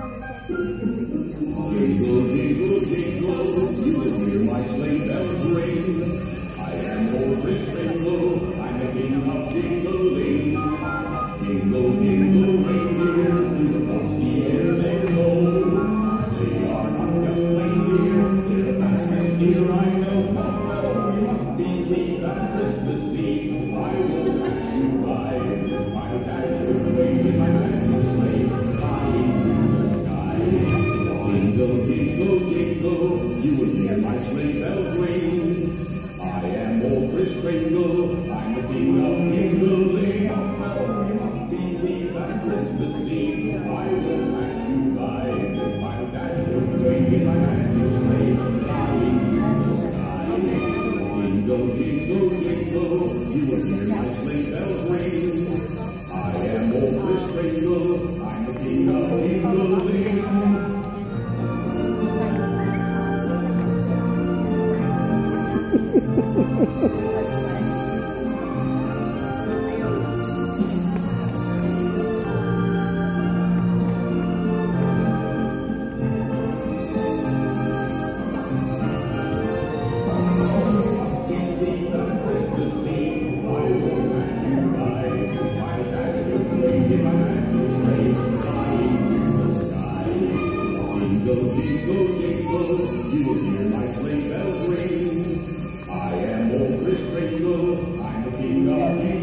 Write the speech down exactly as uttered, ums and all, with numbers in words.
Jingle, jingle, jingle, you will hear my sleigh bells ring. I am old Kris Kringle, I'm the king of jingling. Jingle, jingle, reindeer, through the frosty air they roll. They are not just reindeer, they're fast and near, I know. You must believe that Christmas Eve I will let you ride. I'll dash you away in my magic sleigh, flying through the sky. Jingle, jingle, jingle, you will hear my sleigh bells ring. I am old Kris Kringle, I'm the king of jingling. You must believe that Christmas Eve I will let you ride. I'll dash you away in my magic sleigh, flying through the sky. Jingle, jingle, jingle, you will hear my sleigh bells ring. I am old Kris Kringle, I'm the king of jingling. Jingle, jingle, jingle, you will hear my sleigh bells ring. I am old Kris Kringle, I'm the king of